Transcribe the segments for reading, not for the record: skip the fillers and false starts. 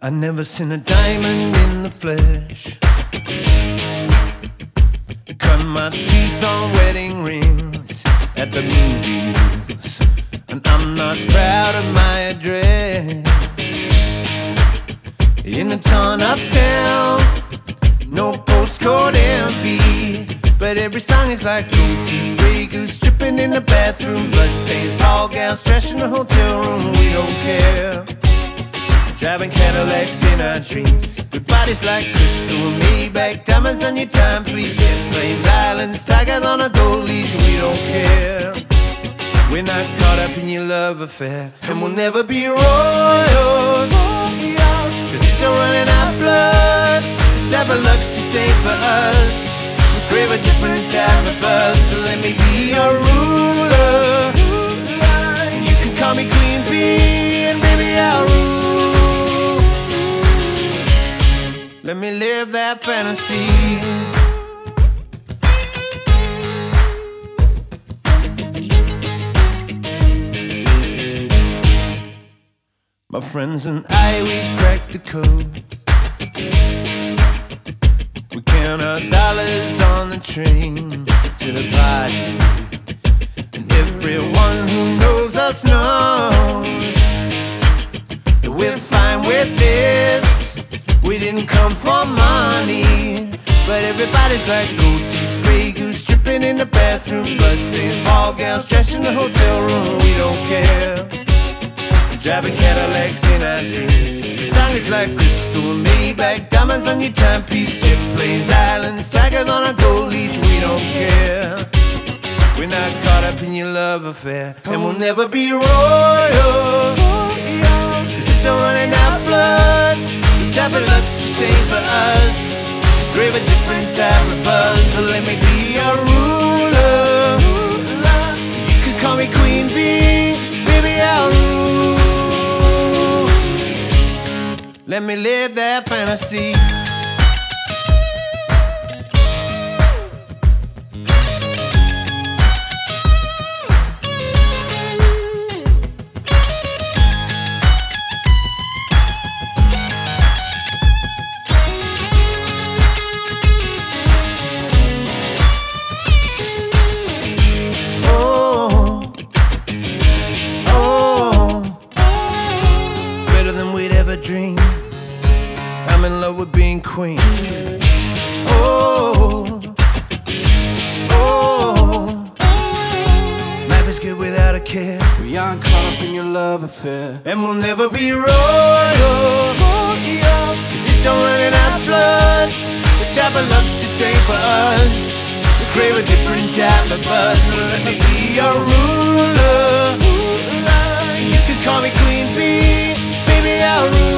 I never seen a diamond in the flesh. Cut my teeth on wedding rings at the movies, and I'm not proud of my address. In a torn-up town, no postcode envy, but every song is like gold teeth, Grey Goose dripping in the bathroom, bloodstains, ball gowns, trash in the hotel room. We don't care. Driving Cadillacs in our dreams, with bodies like crystal, Maybach, diamonds on your timepiece, jet planes, islands, tigers on a gold leash. We don't care. We're not caught up in your love affair, and we'll never be royals, cause it's a running our blood. The type of luck's just ain't for us. We crave a different type of buzz. So let me be your ruler. You can call me Queen Bee, and baby I'll rule. Let me live that fantasy. My friends and I, we've cracked the code. We count our dollars on the train to the party, and everyone who knows us knows that we're fine with this. We didn't come for money, but everybody's like gold teeth, Grey Goose dripping in the bathroom, bloodstains, ball gowns, trash in the hotel room. We don't care. Driving Cadillacs in our dreams. The song is like crystal, Maybach, diamonds on your timepiece, jet planes, islands, tigers on a gold leash. We don't care. We're not caught up in your love affair, and we'll never be royals, cause it's a running our blood. The type of luck's just ain't for us. Crave a different type of buzz. So let me be your ruler. You can call me Queen Bee, baby I'll rule. Let me live that fantasy. Dream. I'm in love with being queen. Oh, oh, life is good without a care. We aren't caught up in your love affair, and we'll never be royals, cause it's all running our blood. The type of luck's just ain't for us. We crave a different type of buzz. Let me be your ruler. You can call me Queen Bee, baby I'll rule.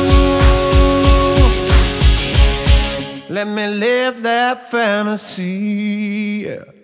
Let me live that fantasy, yeah.